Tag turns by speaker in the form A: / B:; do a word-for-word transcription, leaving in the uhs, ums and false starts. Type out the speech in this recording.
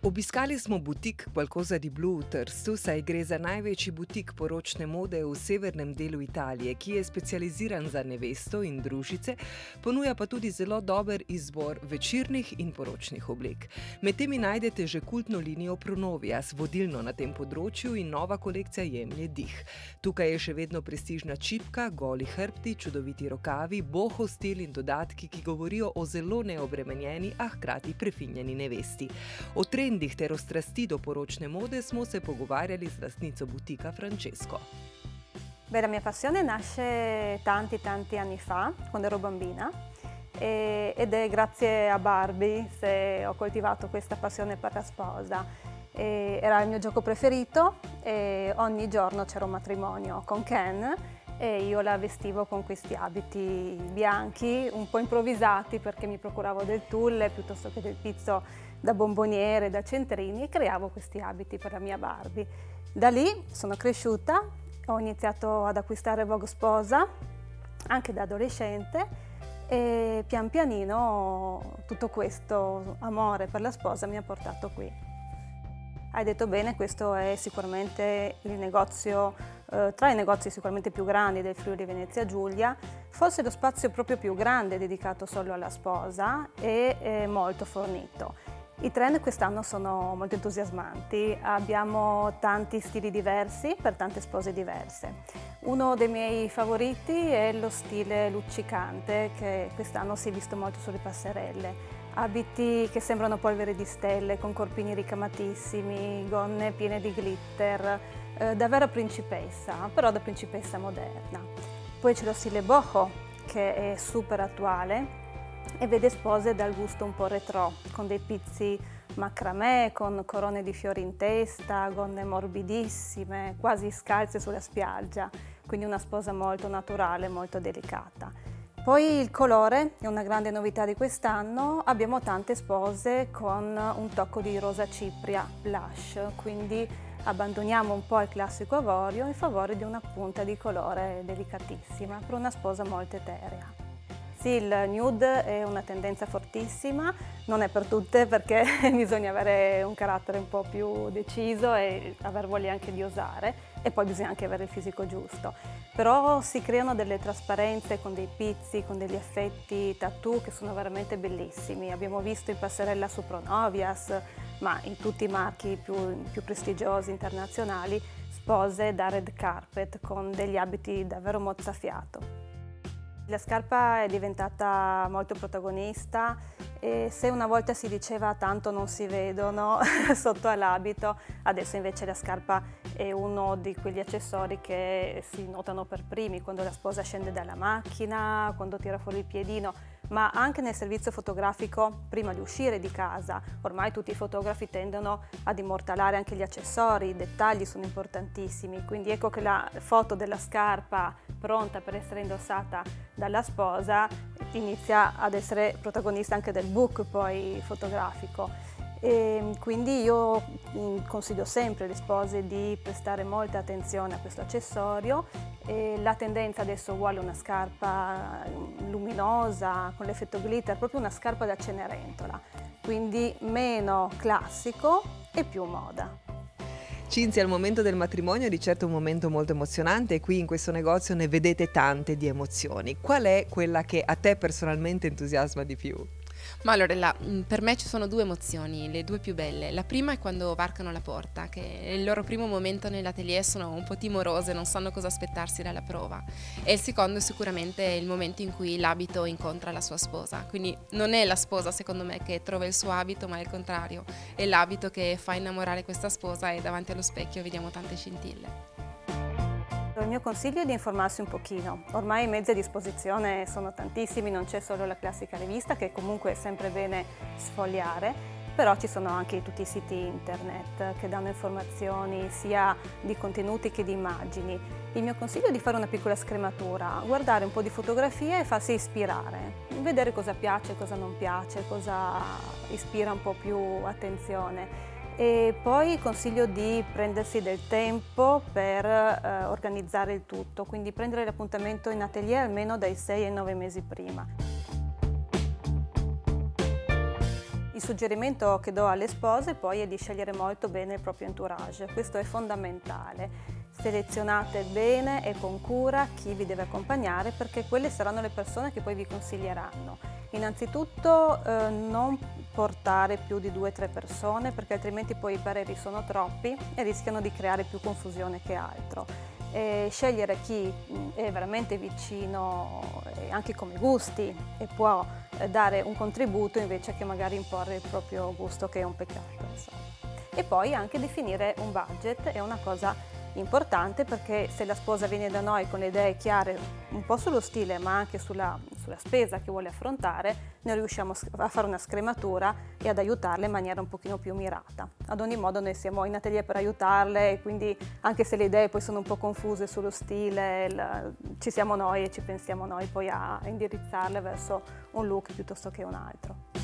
A: Obiskali smo butik Qualcosa di Blu v Trstu, saj gre za največji butik poročne mode v severnem delu Italije, ki je specializiran za nevesto in družice, ponuja pa tudi zelo dober izbor večernih in poročnih oblek. Med temi najdete že kultno linijo Pronovias, vodilno na tem področju, in nova kolekcija jemlje dih. Tukaj je še vedno prestižna čipka, goli hrbti, čudoviti rokavi, boho stil in dodatki, ki govorijo o zelo neobremenjeni, a hkrati prefinjeni nevesti. O trendih ter o strasti do poročne mode smo se pogovarjali z lastnico butika Francesco.
B: Beh, la mia passione nasce tanti tanti anni fa, quando ero bambina, e, ed è grazie a Barbie se ho coltivato questa passione per la sposa. E era il mio gioco preferito e ogni giorno c'era un matrimonio con Ken e io la vestivo con questi abiti bianchi, un po' improvvisati perché mi procuravo del tulle piuttosto che del pizzo da bomboniere, da centrini, e creavo questi abiti per la mia Barbie. Da lì sono cresciuta, ho iniziato ad acquistare Vogue Sposa, anche da adolescente, e pian pianino tutto questo amore per la sposa mi ha portato qui. Hai detto bene, questo è sicuramente il negozio, eh, tra i negozi sicuramente più grandi del Friuli Venezia Giulia, forse lo spazio proprio più grande dedicato solo alla sposa e eh, molto fornito. I trend quest'anno sono molto entusiasmanti, abbiamo tanti stili diversi per tante spose diverse. Uno dei miei favoriti è lo stile luccicante, che quest'anno si è visto molto sulle passerelle. Abiti che sembrano polvere di stelle, con corpini ricamatissimi, gonne piene di glitter, eh, da vera principessa, però da principessa moderna. Poi c'è lo stile boho, che è super attuale e vede spose dal gusto un po' retro, con dei pizzi macramè, con corone di fiori in testa, gonne morbidissime, quasi scalze sulla spiaggia, quindi una sposa molto naturale, molto delicata. Poi il colore è una grande novità di quest'anno, abbiamo tante spose con un tocco di rosa cipria blush, quindi abbandoniamo un po' il classico avorio in favore di una punta di colore delicatissima per una sposa molto eterea. Sì, il nude è una tendenza fortissima, non è per tutte perché bisogna avere un carattere un po' più deciso e aver voglia anche di osare, e poi bisogna anche avere il fisico giusto. Però si creano delle trasparenze con dei pizzi, con degli effetti tattoo che sono veramente bellissimi. Abbiamo visto in passerella su Pronovias, ma in tutti i marchi più, più prestigiosi internazionali, spose da red carpet con degli abiti davvero mozzafiato. La scarpa è diventata molto protagonista e se una volta si diceva tanto non si vedono sotto all'abito, adesso invece la scarpa è uno di quegli accessori che si notano per primi quando la sposa scende dalla macchina, quando tira fuori il piedino, ma anche nel servizio fotografico prima di uscire di casa. Ormai tutti i fotografi tendono ad immortalare anche gli accessori, i dettagli sono importantissimi, quindi ecco che la foto della scarpa pronta per essere indossata dalla sposa inizia ad essere protagonista anche del book poi fotografico. E quindi io consiglio sempre alle spose di prestare molta attenzione a questo accessorio. E la tendenza adesso vuole una scarpa luminosa con l'effetto glitter, proprio una scarpa da Cenerentola, quindi meno classico e più moda.
A: Cinzia, il momento del matrimonio è di certo un momento molto emozionante e qui in questo negozio ne vedete tante di emozioni. Qual è quella che a te personalmente entusiasma di più?
C: Ma allora, la, per me ci sono due emozioni, le due più belle. La prima è quando varcano la porta, che è il loro primo momento nell'atelier, sono un po' timorose, non sanno cosa aspettarsi dalla prova. E il secondo è sicuramente il momento in cui l'abito incontra la sua sposa. Quindi non è la sposa, secondo me, che trova il suo abito, ma è il contrario. È l'abito che fa innamorare questa sposa e davanti allo specchio vediamo tante scintille.
B: Il mio consiglio è di informarsi un pochino. Ormai i mezzi a disposizione sono tantissimi, non c'è solo la classica rivista, che comunque è sempre bene sfogliare, però ci sono anche tutti i siti internet che danno informazioni sia di contenuti che di immagini. Il mio consiglio è di fare una piccola scrematura, guardare un po' di fotografie e farsi ispirare, vedere cosa piace, cosa non piace, cosa ispira un po' più attenzione. E poi consiglio di prendersi del tempo per eh, organizzare il tutto, quindi prendere l'appuntamento in atelier almeno dai sei ai nove mesi prima. Il suggerimento che do alle spose poi è di scegliere molto bene il proprio entourage, questo è fondamentale. Selezionate bene e con cura chi vi deve accompagnare, perché quelle saranno le persone che poi vi consiglieranno. Innanzitutto eh, non portare più di due o tre persone, perché altrimenti poi i pareri sono troppi e rischiano di creare più confusione che altro. E scegliere chi è veramente vicino eh, anche come gusti e può eh, dare un contributo, invece che magari imporre il proprio gusto, che è un peccato, insomma. E poi anche definire un budget è una cosa importante, perché se la sposa viene da noi con le idee chiare un po' sullo stile ma anche sulla, sulla spesa che vuole affrontare, noi riusciamo a fare una scrematura e ad aiutarle in maniera un pochino più mirata. Ad ogni modo noi siamo in atelier per aiutarle, e quindi anche se le idee poi sono un po' confuse sullo stile, il, ci siamo noi e ci pensiamo noi poi a indirizzarle verso un look piuttosto che un altro.